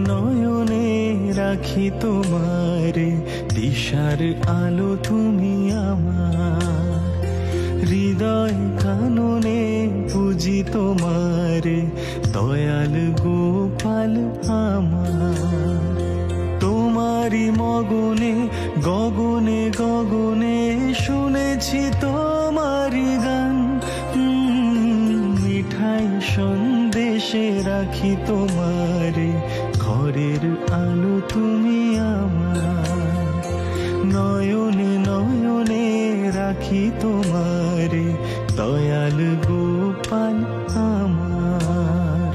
নয়নে রাখি তোমারে, দিশার আলো তুমি আমার। হৃদয় কাননে পুজি তোমারে, দয়াল গোপাল আমার। তোমারি মগনে গগনে গগনে শুনেছি তোমারি গান। মিঠাই সন্দেশে রাখি তোমারে, ঘরের আলো তুমি আমার। নয়নে নয়নে রাখি তোমারে, দয়াল গোপাল আমার।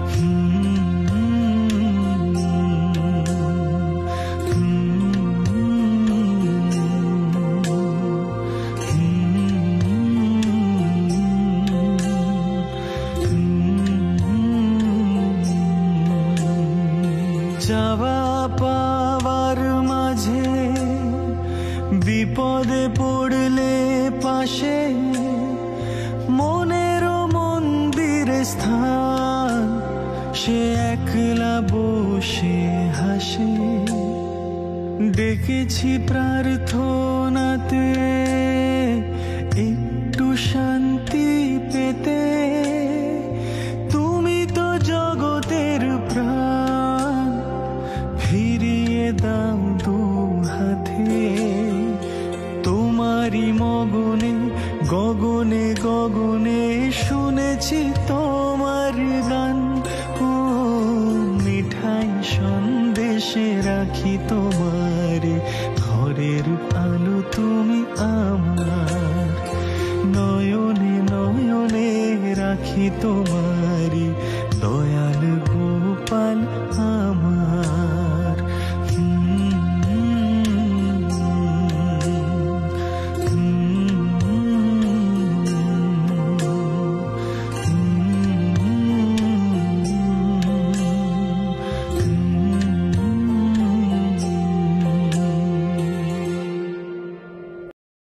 যাওয়া পাওয়ার মাঝে বিপদে পড়লে পাশে, মনের মন্দির স্থান সে একলা বসে হাসে। ডেকেছি প্রার্থনাতে একটু শান্তি পেতে, তুমি তো জগতের প্রাণ, ফিরিয়ে দাও দু হাতে। তোমারি মগনে গগনে গগনে শুনেছি তোমার গান। ও মিঠাই সন্দেশে রাখি তোমারে, ঘরের আলো তুমি আমার। নয়নে নয়নে রাখি তোমারি, দয়া